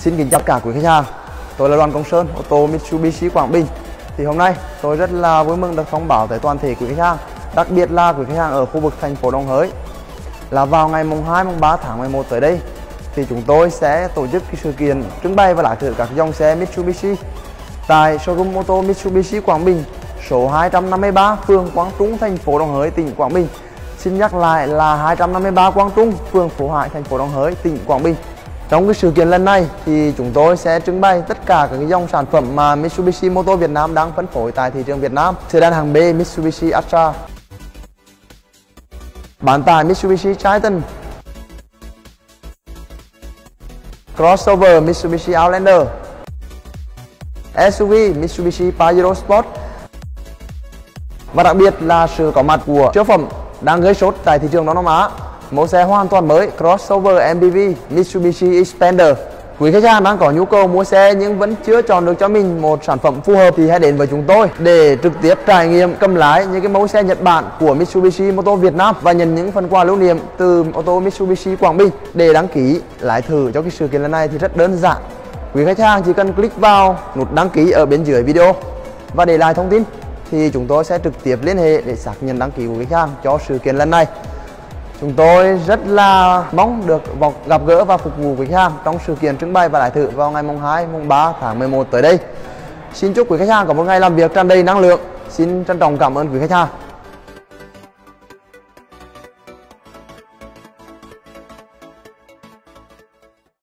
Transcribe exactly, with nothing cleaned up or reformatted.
Xin kính chào cả quý khách hàng, tôi là Đoàn Công Sơn, ô tô Mitsubishi Quảng Bình. Thì hôm nay tôi rất là vui mừng được thông báo tới toàn thể quý khách hàng, đặc biệt là quý khách hàng ở khu vực thành phố Đồng Hới, là vào ngày mùng hai, mùng ba tháng mười một tới đây thì chúng tôi sẽ tổ chức cái sự kiện trưng bày và lái thử các dòng xe Mitsubishi tại showroom ô tô Mitsubishi Quảng Bình, số hai trăm năm mươi ba, phường Quang Trung, thành phố Đồng Hới, tỉnh Quảng Bình. Xin nhắc lại là hai trăm năm mươi ba Quang Trung, phường Phú Hải, thành phố Đồng Hới, tỉnh Quảng Bình. Trong cái sự kiện lần này thì chúng tôi sẽ trưng bày tất cả các cái dòng sản phẩm mà Mitsubishi Motor Việt Nam đang phân phối tại thị trường Việt Nam. Sedan hàng B Mitsubishi Atra, bán tải Mitsubishi Triton, crossover Mitsubishi Outlander, ét u vê Mitsubishi Pajero Sport, và đặc biệt là sự có mặt của siêu phẩm đang gây sốt tại thị trường Đông Nam Á, mẫu xe hoàn toàn mới crossover em pê vê Mitsubishi Xpander. Quý khách hàng đang có nhu cầu mua xe nhưng vẫn chưa chọn được cho mình một sản phẩm phù hợp thì hãy đến với chúng tôi để trực tiếp trải nghiệm cầm lái những cái mẫu xe Nhật Bản của Mitsubishi Motor Việt Nam và nhận những phần quà lưu niệm từ ô tô Mitsubishi Quảng Bình. Để đăng ký lái thử cho cái sự kiện lần này thì rất đơn giản. Quý khách hàng chỉ cần click vào nút đăng ký ở bên dưới video và để lại thông tin thì chúng tôi sẽ trực tiếp liên hệ để xác nhận đăng ký của khách hàng cho sự kiện lần này. Chúng tôi rất là mong được gặp gỡ và phục vụ quý khách hàng trong sự kiện trưng bày và lái thử vào ngày mùng hai, mùng ba tháng mười một tới đây. Xin chúc quý khách hàng có một ngày làm việc tràn đầy năng lượng. Xin trân trọng cảm ơn quý khách hàng.